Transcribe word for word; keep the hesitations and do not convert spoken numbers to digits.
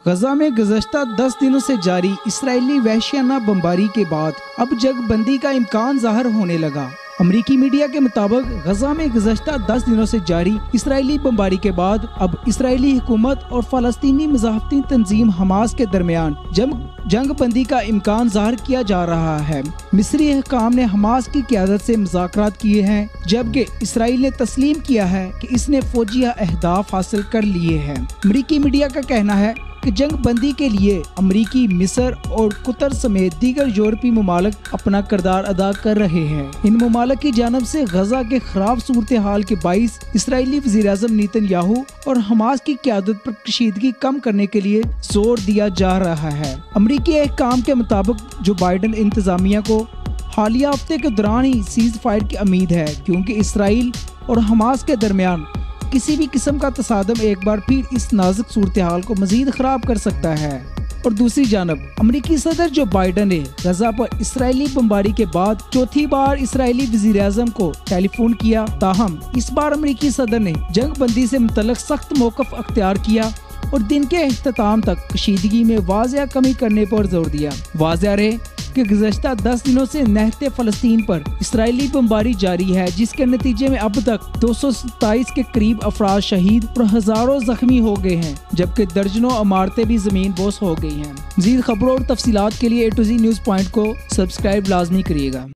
गजा में गुज़श्ता दस दिनों से जारी इसराइली वहशियाना बमबारी के बाद अब जंग बंदी का इम्कान ज़ाहिर होने लगा। अमरीकी मीडिया के मुताबिक गजा में गुज़श्ता दस दिनों से जारी इसराइली बमबारी के बाद अब इसराइली हुकूमत और फ़लस्तीनी मुज़ाहफ़ती तंजीम हमास के दरमियान जंग जंग बंदी का इम्कान ज़ाहिर किया जा रहा है। मिस्री हुकाम ने हमास की क़यादत से मुज़ाकरात किए हैं, जबकि इसराइल ने तस्लीम किया है कि इसने फौजी अहदाफ हासिल कर लिए हैं। अमरीकी मीडिया का कहना है कि जंग बंदी के लिए अमरीकी, मिस्र और कतर समेत दीगर यूरोपीय ममालिक अपना किरदार अदा कर रहे हैं। इन ममालिक की जानब से गजा के खराब सूरत हाल के बाइस इसराइली वज़ीर-ए-आज़म नेतन्याहू और हमास की क़यादत पर कशीदगी कम करने के लिए जोर दिया जा रहा है। अमरीकी अहकाम के मुताबिक जो बाइडन इंतजामिया को हालिया हफ्ते के दौरान ही सीज फायर की उम्मीद है, क्योंकि इसराइल और हमास के दरमियान किसी भी किस्म का तसादम एक बार फिर इस नाजुक सूरत हाल को मजीद खराब कर सकता है। और दूसरी जानब अमरीकी सदर जो बाइडन ने गजा पर इसराइली बमबारी के बाद चौथी बार इसराइली वज़ीर-ए-आज़म को टेलीफोन किया। ताहम इस बार अमरीकी सदर ने जंग बंदी से मुतल्लिक सख्त मौक़िफ़ अख्तियार किया और दिन के अख्ताम तक कशीदगी में वाज़िया कमी करने पर जोर दिया। वाज़िया रहे कि गुज़श्ता दस दिनों से नहते फ़लस्तीन पर इसराइली बमबारी जारी है, जिसके नतीजे में अब तक दो सौ सत्ताईस के करीब अफराद शहीद और हजारों जख्मी हो गए हैं, जबकि दर्जनों इमारतें भी जमीन बोस हो गई हैं। मज़ीद खबरों और तफसीलात के लिए A to Z news point को सब्सक्राइब लाजमी करिएगा।